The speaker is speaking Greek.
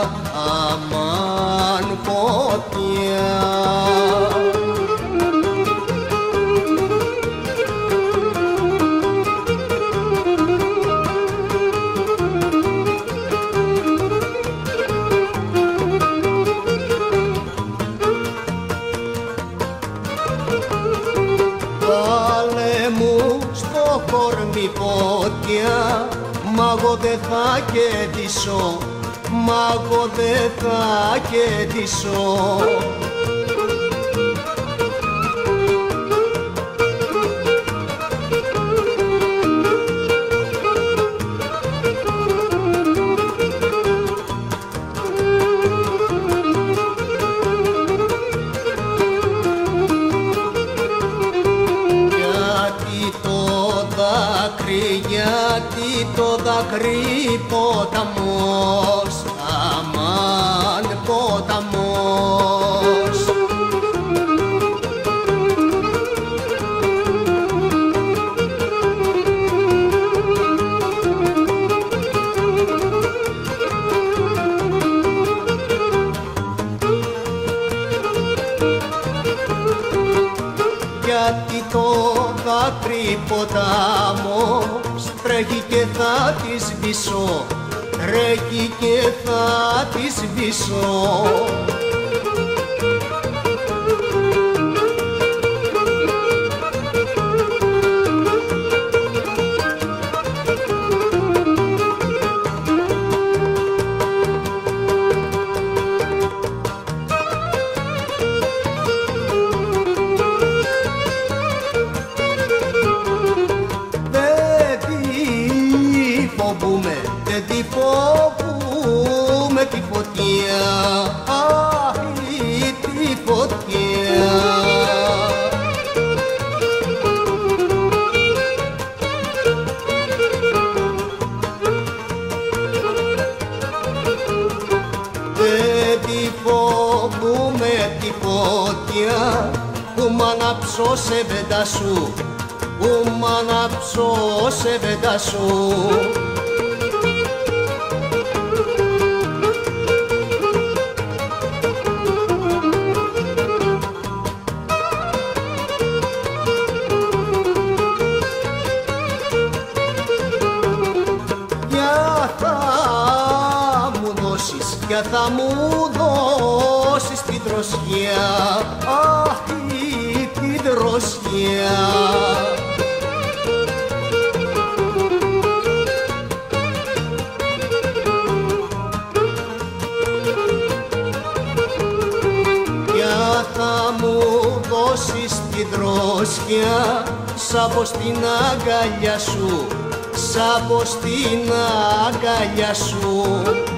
αμάν φωτιά. Βάλε μου στο κορμί φωτιά, μα εγώ δεν θα κερδίσω, μα εγώ δεν θα κερδίσω. Γιατί το δάκρυ ποταμός, αμάν ποταμός. Γιατί το δάκρυ ποταμός τρέχει και θα τη σβήσω, τρέχει και θα τη σβήσω. Δεν τη φοβούμε τη φωτιά, αχ, τη φωτιά. Δεν τη φοβούμε τη φωτιά, που μ' ανάψω σε βέντα σου, που μ' ανάψω σε βέντα σου. Για θα μου δώσεις τη δροσιά, αχ, τη δροσιά. Για θα μου δώσεις τη δροσιά, σ' στην αγκαλιά σου, σ' στην αγκαλιά σου.